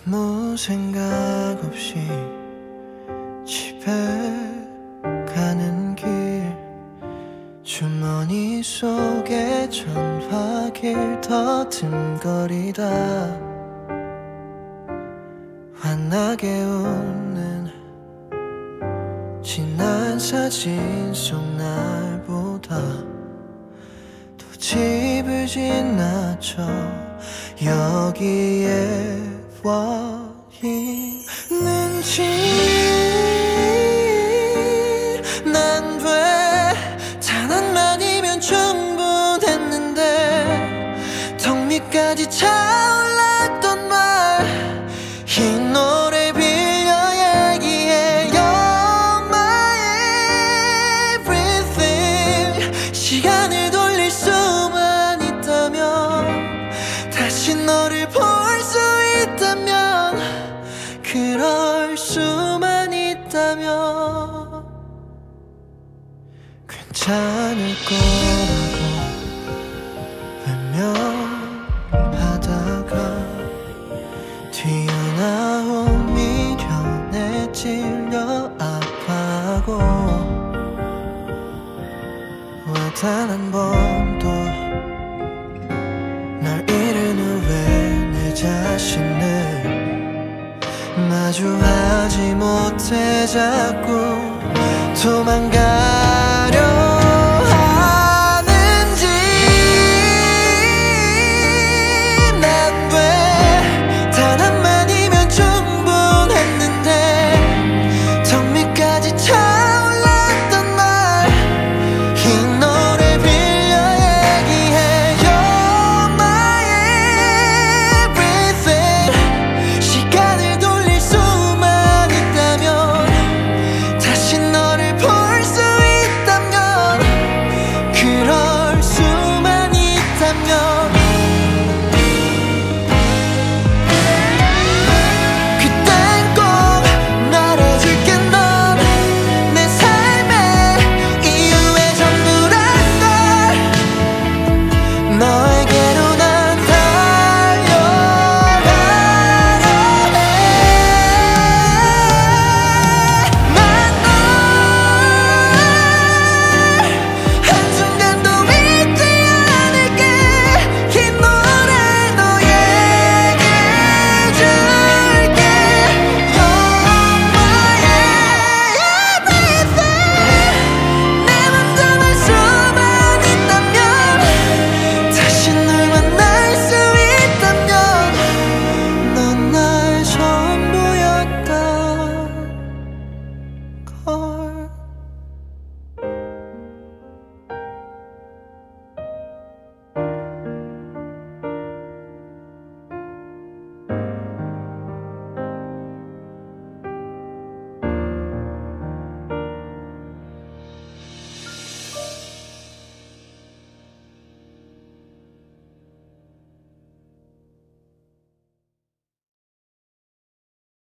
아무 생각 없이 집에 가는 길, 주머니 속에 전화길 더듬거리다 환하게 웃는 지난 사진 속 날보다 또 집을 지나쳐 여기에 와 있는지 난 왜 단 한마디면 충분했는데 턱 밑까지 차올랐던 말 이 노래 빌려 얘기해 You're my everything. 시간을 돌릴 수만 있다면, 다시 너를 볼 수 있다면, 그럴 수만 있다면 괜찮을 거라고 외면하다가 튀어나온 미련에 찔려 아파하고 왜 단 한 번도 날 잃은 후에 내 자신을 마주하지 못해 자꾸 도망가